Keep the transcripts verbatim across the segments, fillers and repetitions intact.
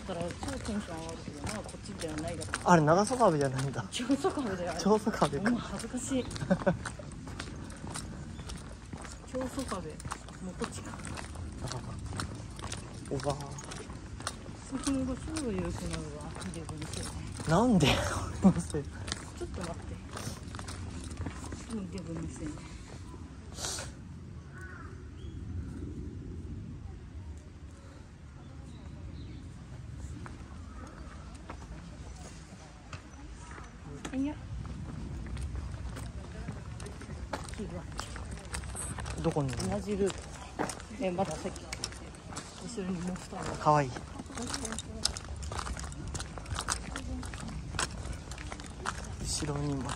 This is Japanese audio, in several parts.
ったら超テンション上がるけどな、こっちではないだろ。 あれ長曽壁じゃないんだ。 長曽壁だよ。 長曽壁か。 もう恥ずかしい。長曽壁、もうこっちか。 おばあ。 その後超良くなるわ、デブのせいね。 なんで？俺のせい。 ちょっと待って。もうデブのせいね。いや。 どこに？ 同じルート。え、まださっき。後ろにもう二人。 かわいい。後ろにも。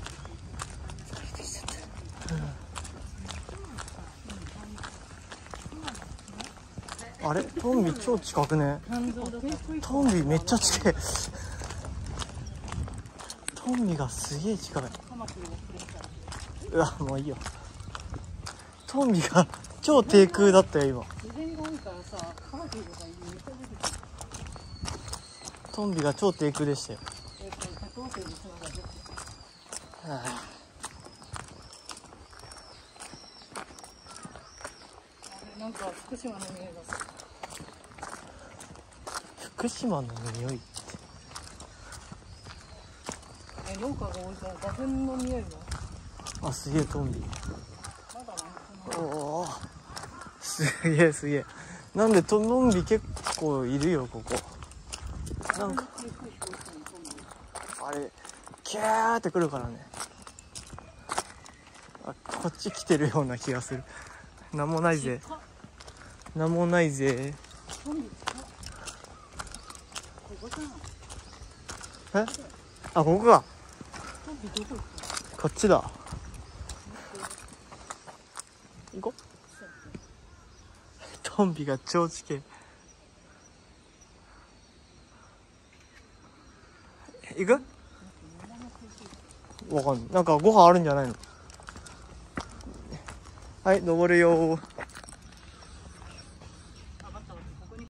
うん、あれ、トンビ超近くね。トンビめっちゃ近い。トンビがすげえ近い。うわ、もういいよ。トンビが超低空だったよ今。トンビが超低空でしたよ。はあ、 なんか福島の匂いがする。 福島の匂いって。 え、農家が多いから花粉の匂いが。 あ、すげえトンビ。 まだなんかおお、すげえすげえ。なんでトンビ結構いるよここ。なんかあれキャーってくるからね。あ、こっち来てるような気がする。なんもないぜ。なんもないぜ。え？あ、ここか。こっちだ。行こう。トンビが超近い。行く？わかんない。なんかご飯あるんじゃないの？はい、登るよー。